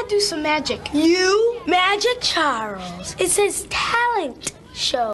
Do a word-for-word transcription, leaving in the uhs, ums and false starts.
do some magic. You? Magic Charles. It says talent show.